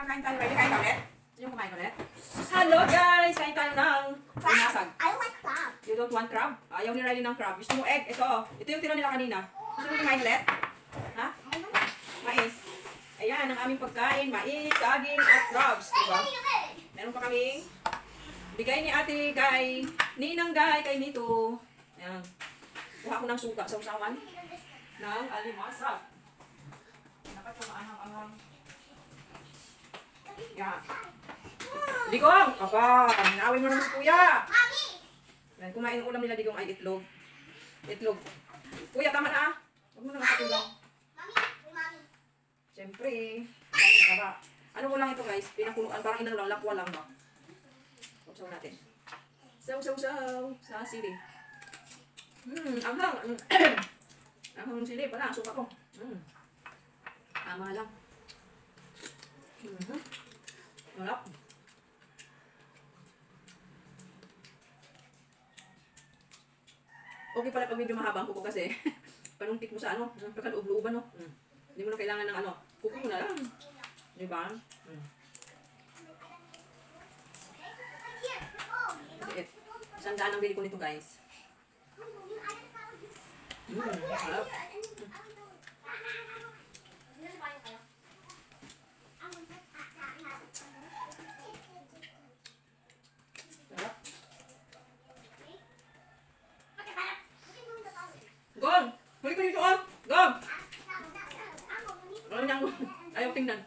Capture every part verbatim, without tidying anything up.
Kain tayo. Ready? Kain ka ulit? Yung kumain ulit? Hello guys! Kain tayo ng pinasag. I don't like crab. You don't want crab? Ayaw ni Riley ng crab. Gusto mo egg? Ito. Ito yung tira nila kanina. Gusto mo kumain ulit? Ha? Mais. Ayan, ang aming pagkain. Mais, saging, at crabs. Diba? Meron pa kaming bigay ni ate kay Ninang Guy kay Nito. Ayan. Kuha ko ng suka sa usawan ng alimasa. Dapat kumaangang-angang. Yan. Digong! Aba, naawin mo naman si kuya. Yan, kumain ng ulam nila Digong ay itlog. Itlog. Kuya, tama na ah. Huwag mo naman katulang. Siyempre. Ano ka ba? Ano ko lang ito guys? Pinakuluan. Parang inano lang. Lakwa lang ba? Saw natin. Saw, saw, saw. Sa sili. Hmm, anghang. Anghang ng sili pala. Suka ko. Hmm. Tama lang. Hmm. Malap. Okay pala pag medyo mahaba ang kuko kasi panungkit mo sa ano, pagkaloob-looban no. Hmm. Hindi mo na kailangan ng ano, kuko mo na lang. Di ba? Hmm. Maliit. Sandaan ang bili ko nito guys. Hmm, malap. Gong! Huli ko dito oh! Gong! Ano niyang ayaw tingnan.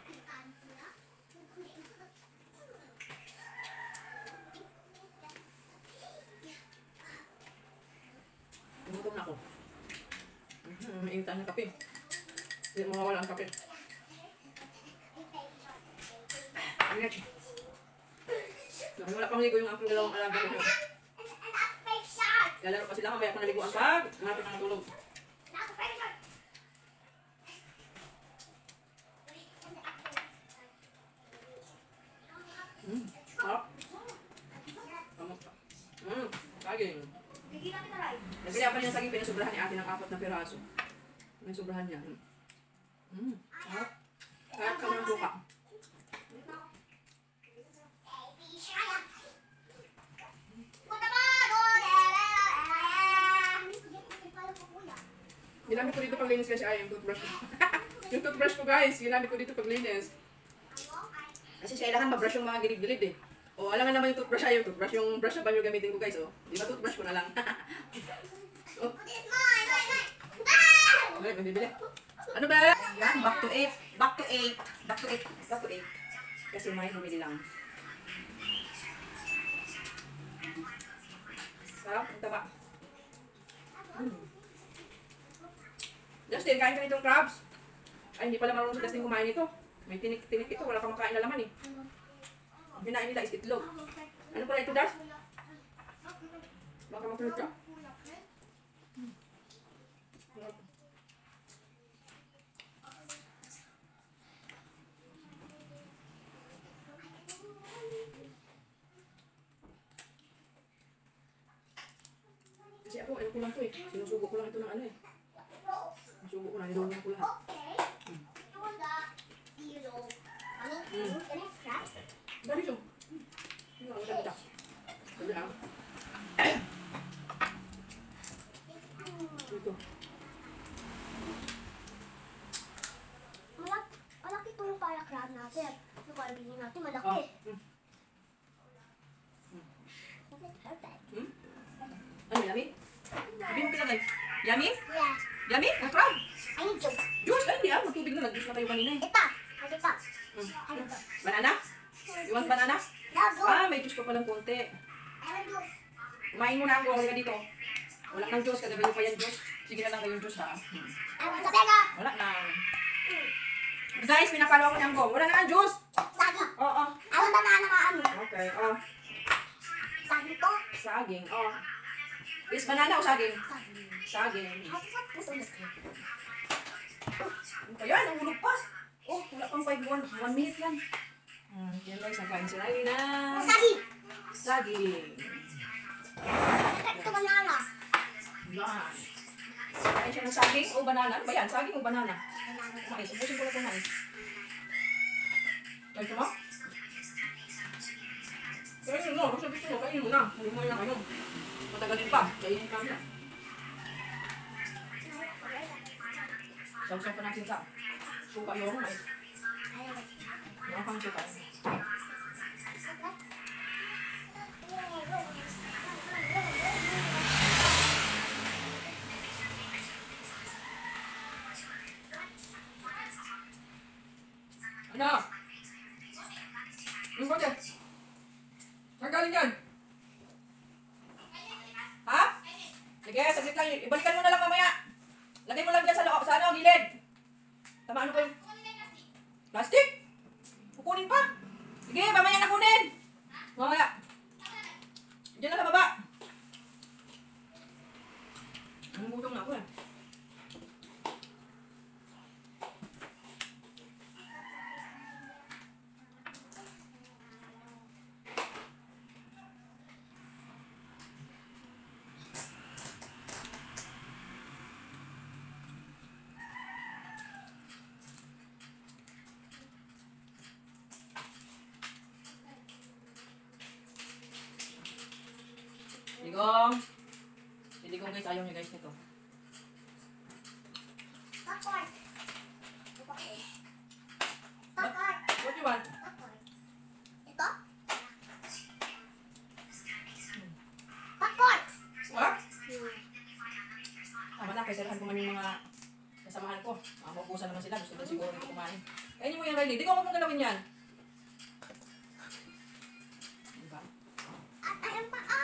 Gutom na ako. Mm-hmm, maingitan ng kape. Hindi mawawala ang kape. Ingat. Wala pang ligo yung aking dalawang alaga ko. Lalaro pa sila, mamaya ako naliguan pag malapit na matulog. Hmm, sarap. Hmm, saging. Nagkaya pa niya saging, pinasubrahan ni ate ng apat na piraso. May sobrahan niya. Hmm, sarap. Sarap kami ng suka. Ginamit ko dito paglinis kasi ay yung toothbrush ko. Yung toothbrush ko guys, ginamit ko dito paglinis. Kasi kailangan ma-brush yung mga gilid-gilid eh. O alam nga naman yung toothbrush ay yung toothbrush. Yung brush na ba yung gamitin ko guys oh. Di ba toothbrush ko na lang. Oh. Ay, bibili. Ano ba? Yan, back to eight. Back to eight. Back to eight. Back to eight. Kasi may bumili lang. Sarap, ang taba. Hmm. Justin, kain ka nitong crabs. Ay, hindi pala marunong si Justin kumain ito. May tinik-tinik ito. Wala kang makain na laman eh. Ang hinain nila is itlog. Ano pala ito, Das? Baka makulot ka. Hmm. Kasi ako, ayoko lang ito eh. Sinusubo ko lang ito ng ano eh. Subo ko na, nilungan ko lahat. Hmm. Hmm. Dali siya. Hindi ako siya buta. Sabi lang. Dito. Malaki ito yung para crab natin. Yung para bilhin natin, malaki. Oh. Hmm. Hmm? Ano, yummy? Sabihin mo kila guys. Yummy? Yeah. Yummy? Ang crab? I need juice. Juice? Ay, hindi ah. Magtubig na. Nag-juice na tayo kanina eh. Ito. Ano ito? Hmm. Banana? You want banana? No, juice. Ah, may juice pa palang konti. I want juice. Kumain mo na ang gawin ka dito. Wala nang juice. Kagabi mo pa yan juice. Sige na lang kayong juice ha. Hmm. I want the bega. Wala na. Guys, pinapalo ako niyang gong. Wala na ang juice. Saging. Oo. Oh, I want banana ka ano. okay. Oh. Saging to. Saging. Oh. Is banana o saging? Saging. Saging. Gusto mo. Ayan, ang hulog pa. Oh, wala pang five, one, one minute yan. Hmm, yan guys, nagkain si Riley na Saging. saging. Ito banana. Yan. Kain siya ng saging o banana? Ano ba yan? Saging o banana? Banana. Mais. Ubusin ko na itong mais. Ay, sama? Kainin mo. Basta gusto mo, kainin mo na. Hindi mo na kayo. Matagalin pa. Kainin ka na. Sausaw pa natin sa suka yung mais. Ano kang suka? Ano? Yung bote? Saan galing yan? Ha? Sige, saglit lang. Ibalikan mo na lang mamaya. Lagay mo lang dyan sa loob, sa ano, gilid. Tama, ano ko yung... Plastic? Kukunin pa? Sige, mamaya na kunin. Mamaya. Diyan na sa baba. Ang gutom na ako eh. Digong. Si Digong guys, ayaw niya guys nito. Popcorn. What, Popcorn. what you want? Popcorn. Ito? Popcorn. What? Tama na, kaisahan ko man yung mga kasamahan ko. Mga maubusan naman sila, gusto din siguro dito kumain. Kainin mo yan, Riley. Digong, huwag mong galawin yan. Diba? At ayun pa ah.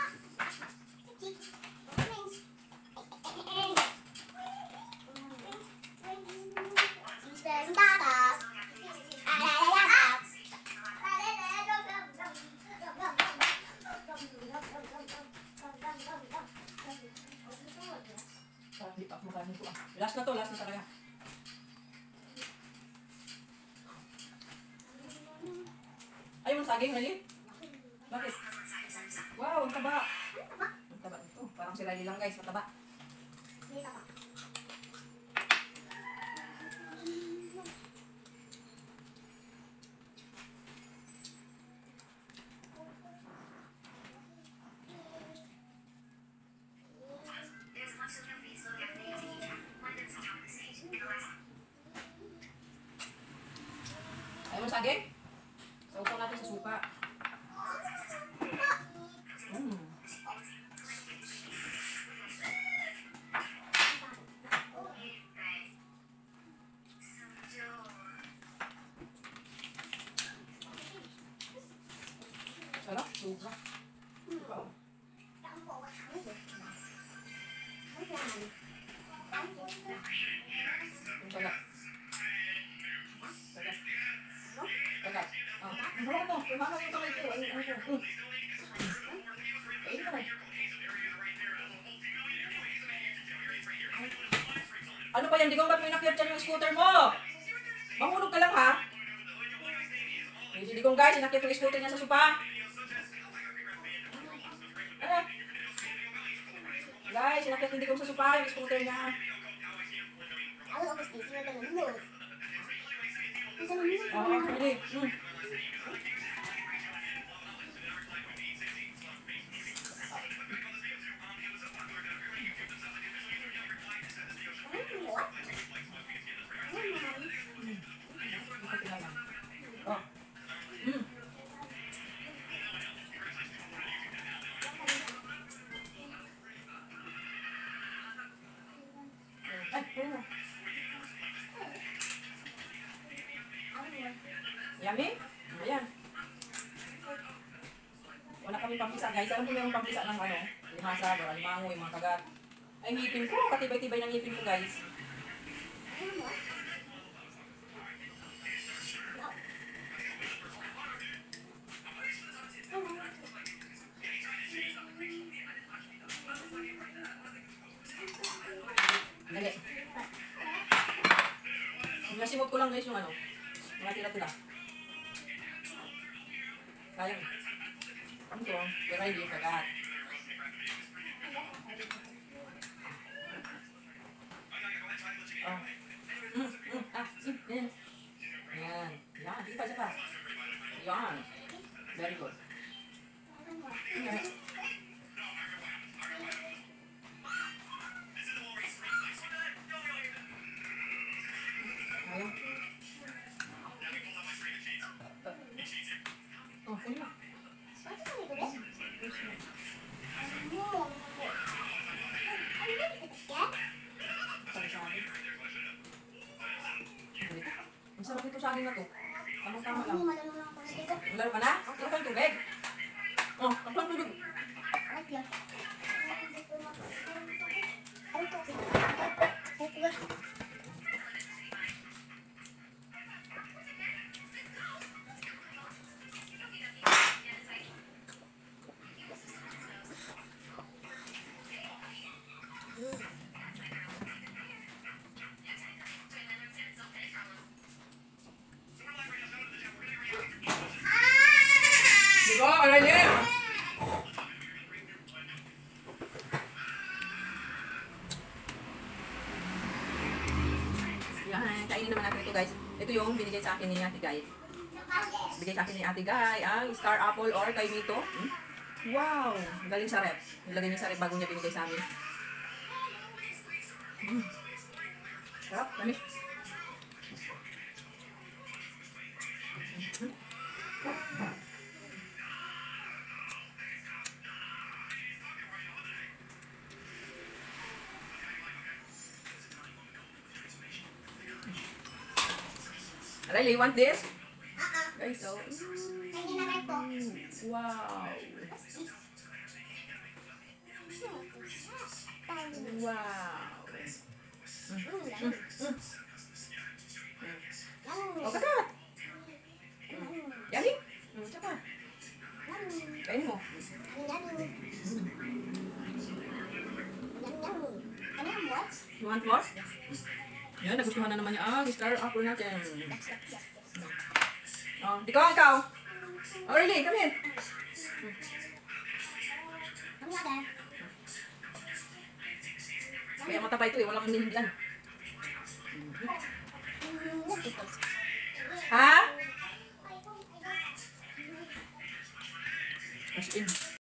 Parang hindi pa ako makain ito ah. Last na to, last na talaga. Ayaw mo ng saging, Riley? Bakit? Wow, ang taba. Ang taba nito. Parang si Riley lang guys, mataba. Ayaw mo ng saging? Sausaw natin sa suka. Mm. Sarap, suka. Suka oh. Ang sagat. Sagat. Sagat. Ah, ang sarap mo. Kumama mo ito kayo. Ano, ano, ano. Ayun na. Ano ba yan? Di ko ba't may nakyat dyan yung scooter mo? Mahulog ka lang ha? Hindi kong guys, inakyat yung scooter niya sa sopa. Ano? Guys, inakyat hindi kong sa sopa yung scooter niya. I was almost thinking of the move. Oo, hindi. Hmm. Oh. Hmm. Ay, ayun na. Yummy? Ayan. Wala kami pampisa guys. Alam ko mayroong pampisa ng ano, limasa, alimango, yung mga kagat. Ay, ngipin ko. Katibay-tibay ng ngipin ko guys. Dali. Nasimot ko lang guys yung ano. Mga tira-tira. Sayang. Ano to? Pero hindi yung kagat. Oh. Mm, mm, ah, mm, mm. Ayan. Ayan. Sige pa, sige pa. saging na to. Tamang-tama lang. Hindi malalo lang ako dito. Laro ka na? Laro ka ng tubig. Oh, tapos ang tubig. Ay, yan. Ano to? Ay, tuwa. Digo, aray niya. Yan, kainin naman natin ito guys. Ito yung binigay sa akin ni Ate Guy. Bigay sa akin ni Ate Guy ang Star Apple or Kaimito. Hmm? Wow! Galing sa rep. Nilagay niya sa rep bago niya binigay sa amin. Hmm. Sarap, dami. Riley, you want this? Guys, so. Ay, hinanay ko. Wow. Wow. Oh, kakat. Yummy. Hmm, tsaka. Kain mo. You want more? Yan, nagustuhan na naman niya ang Star Apple natin. Oh, ikaw, ikaw. Oh, really? Come here. Kaya mataba ito eh, walang hinihindihan. Ha? As in.